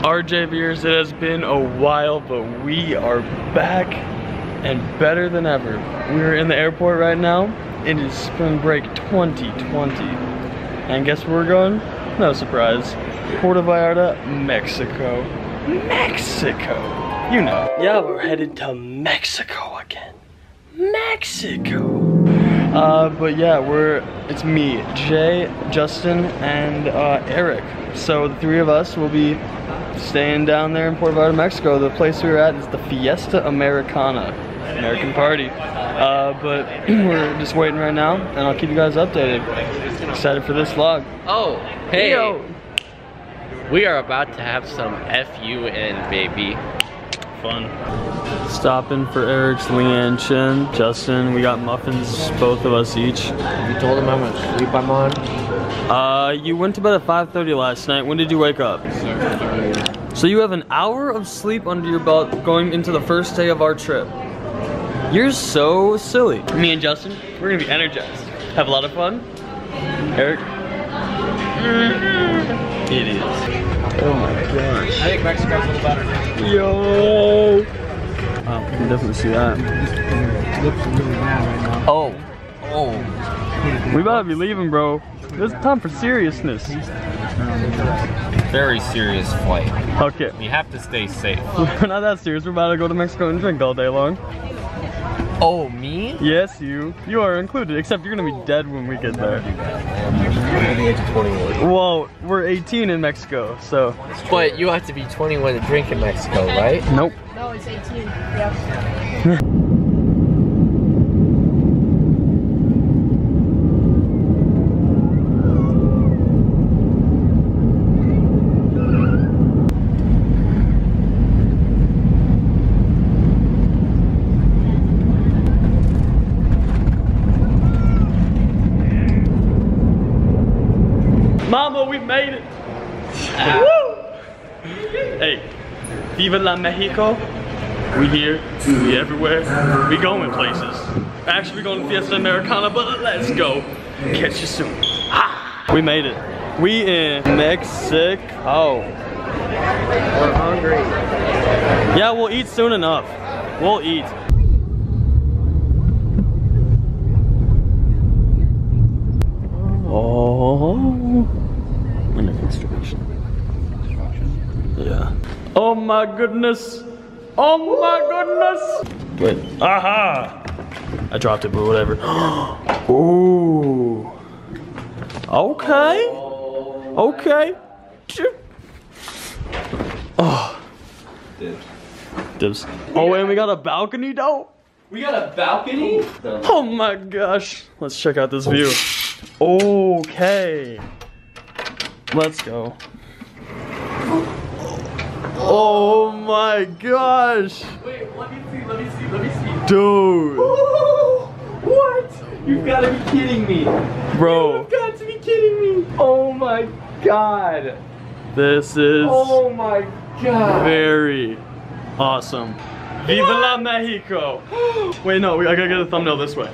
RJ Beers, it has been a while, but we are back and better than ever. We're in the airport right now. It is spring break 2020. And guess where we're going? No surprise. Puerto Vallarta, Mexico. Mexico! You know. Yeah, we're headed to Mexico again. Mexico! But yeah, it's me, Jay, Justin, and Eric. So the three of us will be staying down there in Puerto Vallarta, Mexico. The place we're at is the Fiesta Americana, American party. But we're just waiting right now, and I'll keep you guys updated. Excited for this vlog. Oh, hey! Yo. We are about to have some FUN, baby. Fun. Stopping for Eric's Leanne Chin. Justin, we got muffins, both of us each. You told him how much sleep I'm on? You went to bed at 5:30 last night. When did you wake up? 6:30. So you have an hour of sleep under your belt going into the first day of our trip. You're so silly. Me and Justin, we're gonna be energized. Have a lot of fun. Eric? It is. Oh my gosh. I think Mexico's a little better. Yo! Wow, you can definitely see that. Oh. Oh. We about to be leaving, bro. It's time for seriousness. Very serious flight. Okay. We have to stay safe. We're not that serious. We're about to go to Mexico and drink all day long. Oh, me? Yes, you. You are included, except you're gonna be dead when we get there. I'm the age of 21. Well, we're 18 in Mexico, so. But you have to be 21 to drink in Mexico, right? Nope. No, it's 18. Yep. Mama, we made it! Woo! Hey, Viva la Mexico. We here, we everywhere, we going places. Actually, we going to Fiesta Americana, but let's go. Catch you soon. Ha! We made it. We in Mexico. We're hungry. Yeah, we'll eat soon enough. We'll eat. Oh. Yeah. Oh my goodness. Oh my goodness. Wait. Aha. I dropped it, but whatever. Ooh. Okay. Okay. Oh. Dibs. Oh, and we got a balcony though. We got a balcony? Oh my gosh. Let's check out this view. Okay. Let's go. Oh my gosh. Wait, let me see. Dude. What? You've got to be kidding me. Bro. You've got to be kidding me. Oh my god. This is Oh my god. very awesome. Viva la Mexico. Wait, no, I gotta get a thumbnail this way.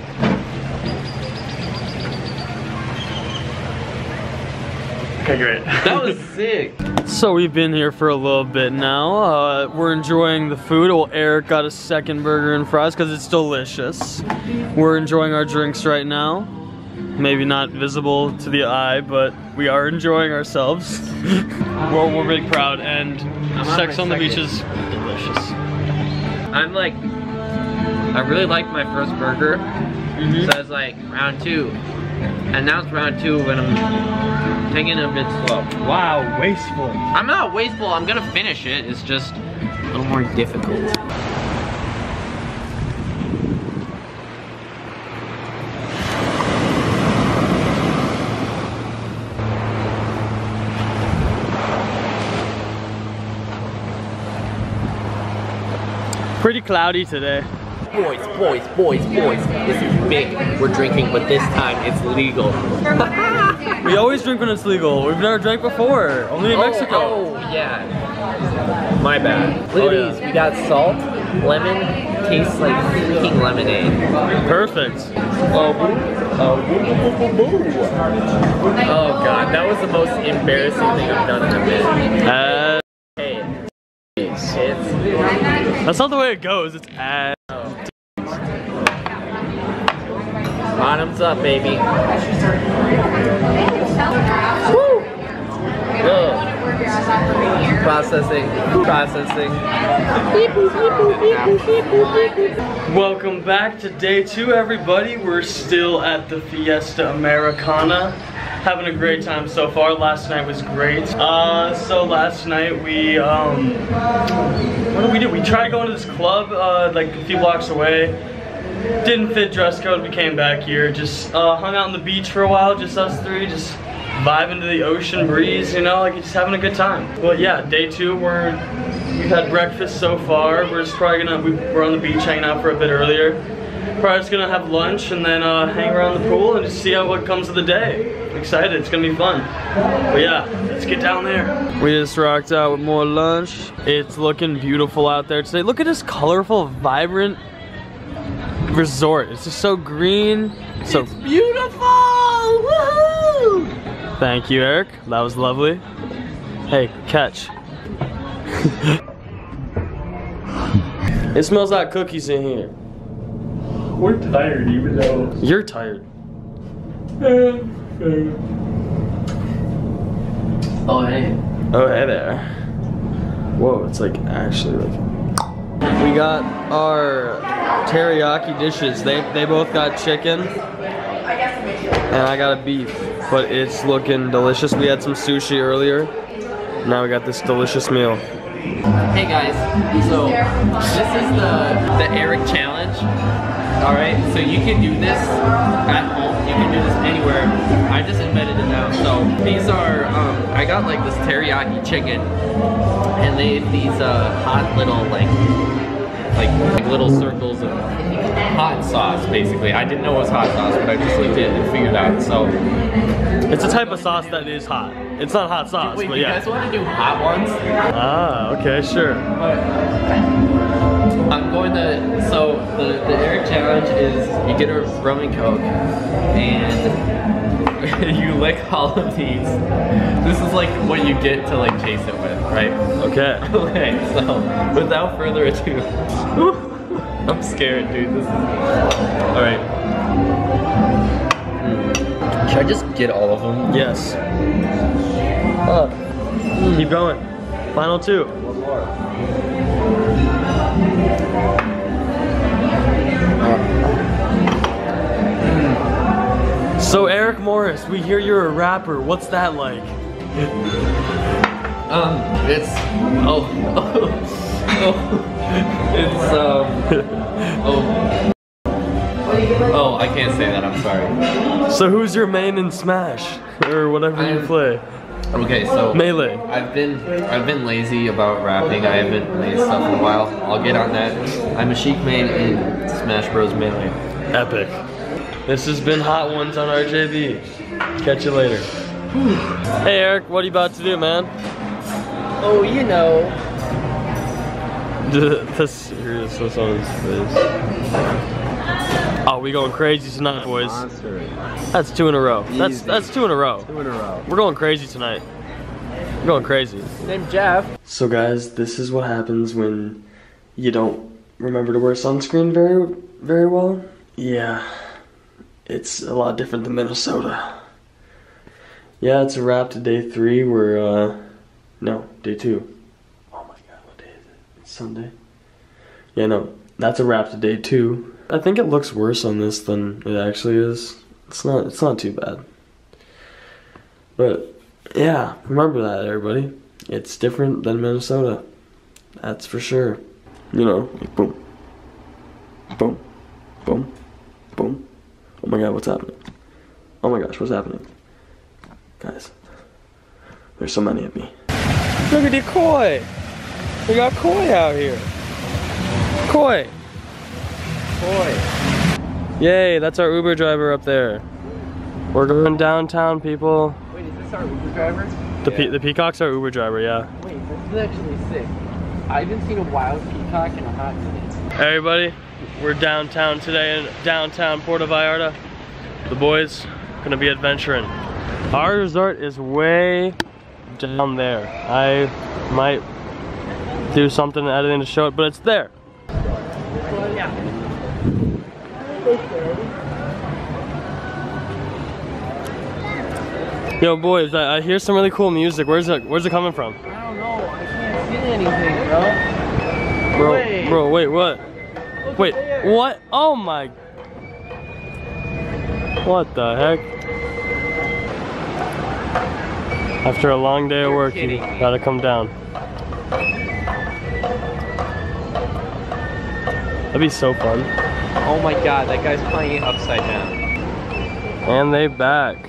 Okay, great. That was sick. So we've been here for a little bit now. We're enjoying the food. Well, Eric got a second burger and fries because it's delicious. We're enjoying our drinks right now. Maybe not visible to the eye, but we are enjoying ourselves. We're big proud, and sex on the beach is delicious. I really liked my first burger, so I was like, round 2. And now it's round 2 when I'm taking it a bit slow. Wow, wasteful. I'm not wasteful, I'm gonna finish it. It's just a little more difficult. Pretty cloudy today. Boys. This is big. We're drinking, but this time it's legal. We always drink when it's legal. We've never drank before. Only in Mexico. Oh, yeah. My bad. Look at these. We got salt, lemon, tastes like freaking lemonade. Perfect. Oh god, that was the most embarrassing thing I've done in a minute. It's That's not the way it goes. It's ass. Bottoms up, baby. Woo! Ugh. Processing. Welcome back to day 2, everybody. We're still at the Fiesta Americana. Having a great time so far. Last night was great. So last night we, what did we do? We tried going to this club, like a few blocks away. Didn't fit dress code, we came back here. Just hung out on the beach for a while, just us three, just vibing to the ocean breeze, you know, like just having a good time. Well, yeah, day 2, we've had breakfast so far. We're just probably we're on the beach hanging out for a bit earlier. Probably just gonna have lunch and then hang around the pool and just see what comes of the day. I'm excited, it's gonna be fun. But yeah, let's get down there. We just rocked out with more lunch. It's looking beautiful out there today. Look at this colorful, vibrant resort. It's just so green. So it's beautiful! Woohoo! Thank you, Eric. That was lovely. Hey, catch. It smells like cookies in here. We're tired, even though you're tired. Oh, hey. Oh, hey there. Whoa, it's like actually like. We got our teriyaki dishes. They both got chicken, and I got a beef. But it's looking delicious. We had some sushi earlier. Now we got this delicious meal. Hey guys, so this is the Eric challenge. Alright, so you can do this at home, you can do this anywhere. I just invented it now. So these are, I got like this teriyaki chicken, and they have these hot little like little circles of hot sauce basically. I didn't know it was hot sauce, but I just looked at it and figured out. So it's a type of sauce that is hot. It's not hot sauce, wait, but yeah. You guys want to do hot ones? Ah, okay, sure. I'm going to, so the Eric challenge is you get a rum and coke and you lick all of these. This is like what you get to like chase it with, right? Okay. Okay, so without further ado, I'm scared, dude. This is, all right. Should I just get all of them? Yes. Keep going. Final 2. One more. So Eric Morris, we hear you're a rapper. What's that like? It's oh, I can't say that. I'm sorry. So who's your main in Smash or whatever you play? Okay, so Melee. I've been lazy about rapping. I haven't made stuff in a while. I'll get on that. I'm a Sheik main in Smash Bros. Melee. Epic. This has been Hot Ones on RJB. Catch you later. Hey Eric, what are you about to do, man? Oh, you know. This on his face. Oh, we going crazy tonight, boys. That's 2 in a row. That's 2 in a row. 2 in a row. We're going crazy tonight. We're going crazy. Name's Jeff. So guys, this is what happens when you don't remember to wear sunscreen very well. Yeah, it's a lot different than Minnesota. Yeah, it's a wrap to day 3. We're no, day 2. Oh my god, what day is it? It's Sunday. Yeah, no, that's a wrap to day 2. I think it looks worse on this than it actually is. It's not too bad. But yeah, remember that, everybody. It's different than Minnesota. That's for sure. You know, like boom, boom, boom, boom. Oh my god, what's happening? Oh my gosh, what's happening? Guys, there's so many of me. Look at the koi. We got koi out here. Koi. Koi. Yay, that's our Uber driver up there. We're going downtown, people. Wait, is this our Uber driver? The peacock's our Uber driver, yeah. Wait, this is actually sick. I haven't seen a wild peacock in a hot minute. Everybody, we're downtown today in downtown Puerto Vallarta. The boys gonna be adventuring. Our resort is way down there. I might do something in editing to show it, but it's there. Yo, boys, I hear some really cool music. Where's it coming from? I don't know. I can't see anything, bro. Bro, wait, what? Wait, what? Oh my. What the heck? After a long day of work, you gotta come down. That'd be so fun. Oh my god, that guy's playing it upside down. And they back.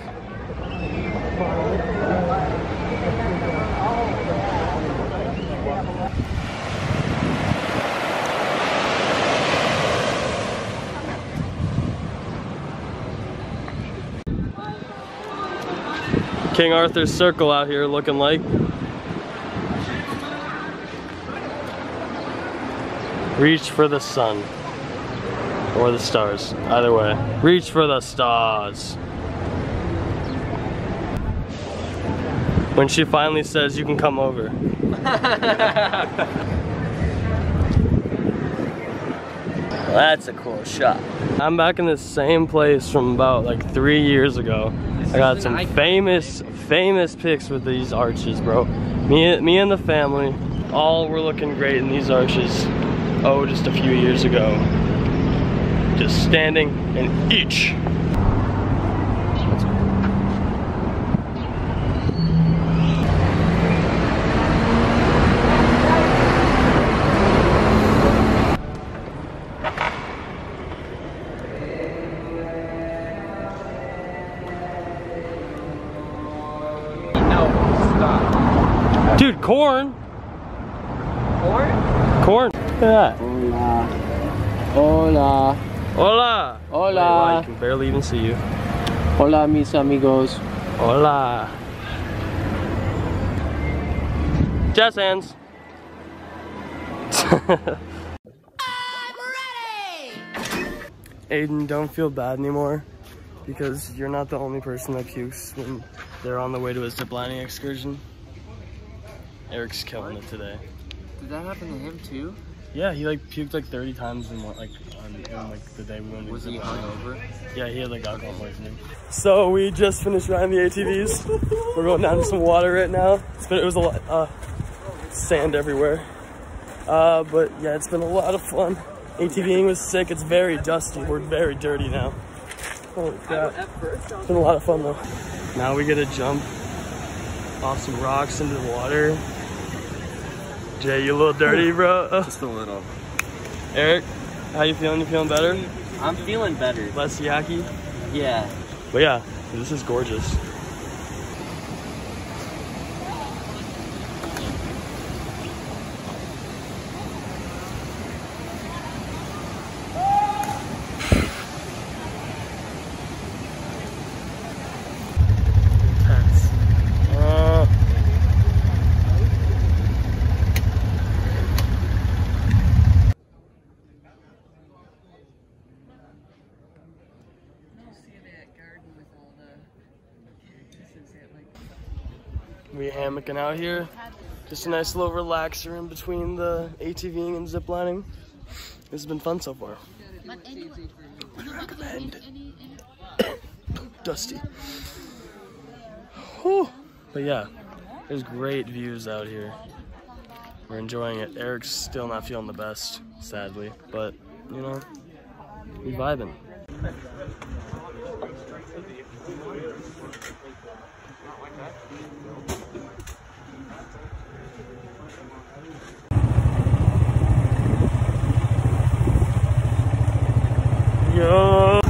King Arthur's Circle out here looking like. Reach for the sun. Or the stars. Either way. Reach for the stars. When she finally says you can come over. That's a cool shot. I'm back in the same place from about like 3 years ago. I got some famous pics with these arches, bro. Me and the family, all were looking great in these arches. Oh, just a few years ago. Just standing in each. Dude, corn. Corn? Corn. Look at that. Hola. Hola. Hola. Wait, wow, I can barely even see you. Hola, mis amigos. Hola. Jazz hands. Aiden, don't feel bad anymore because you're not the only person that pukes when they're on the way to a ziplining excursion. Eric's killing it today. Did that happen to him too? Yeah, he like puked like 30 times in like the day we went to Was he hungover? Yeah, he had like alcohol poisoning. So we just finished riding the ATVs. We're going down to some water right now. It was a lot sand everywhere. But yeah, it's been a lot of fun. ATVing was sick. It's very dusty. We're very dirty now. Holy crap. It's been a lot of fun though. Now we get to jump off some rocks into the water. Jay, you a little dirty, bro? Just a little. Eric, how you feeling? You feeling better? I'm feeling better. Less yucky? Yeah. But yeah, this is gorgeous. We hammocking out here. Just a nice little relaxer in between the ATVing and ziplining. This has been fun so far. Would recommend. Dusty. Whew. But yeah, there's great views out here. We're enjoying it. Eric's still not feeling the best, sadly, but you know, we vibing. Yo.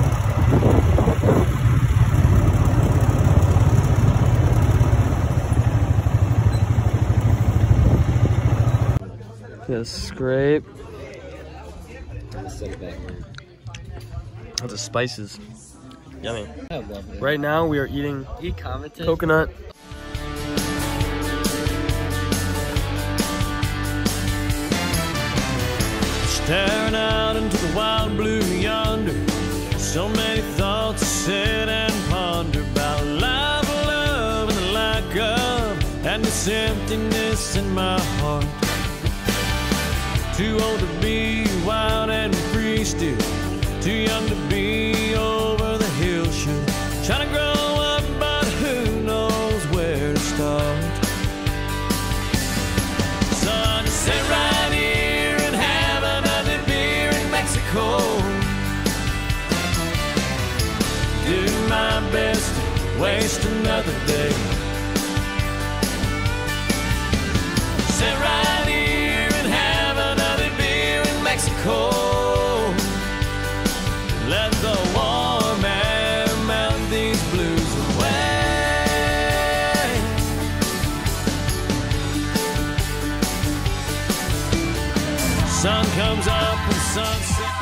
Just scrape. That's the spices. Yummy. I love it. Right now we are eating You commented? coconut. Staring out into the wild blue yonder, so many thoughts to sit and ponder about life, love, and the lack of, and this emptiness in my heart. Too old to be wild and free still. Too young to be over the hill should. Trying to grow up, but who knows where to start. Son, to sit right here and have another beer in Mexico. Do my best to waste another day. Sit right here and have another beer in Mexico. Let the warm air melt these blues away. Sun comes up and sunset.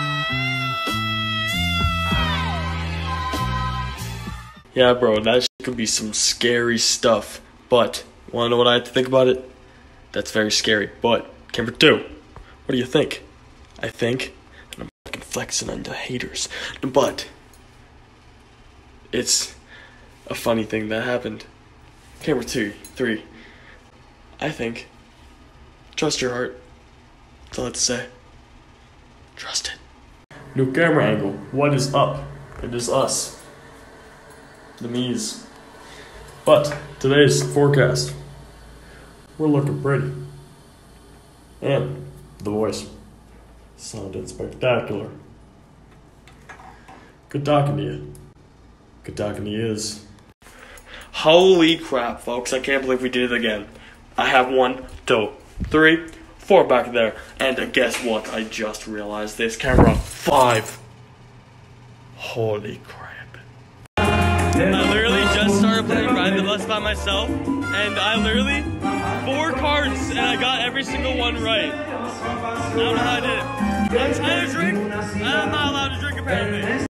Yeah, bro, that shit could be some scary stuff. But, wanna know what I have to think about it? That's very scary. But, camera 2, what do you think? I think, and I'm fucking flexing on the haters, but it's a funny thing that happened. Camera 2, 3, I think, trust your heart. That's all I have to say. Trust it. New camera angle. What is up? It is us. The me's. But today's forecast. We're looking pretty. And the voice sounded spectacular. Good talking to you. Good talking to you is. Holy crap, folks, I can't believe we did it again. I have 1, 2, 3, 4 back there. And guess what? I just realized this. Camera 5. Holy crap. I literally just started playing Ride the Bus by myself, and I literally 4 cards, and I got every single one right. I don't know how I did it. I'm trying to drink. I'm not allowed to drink apparently.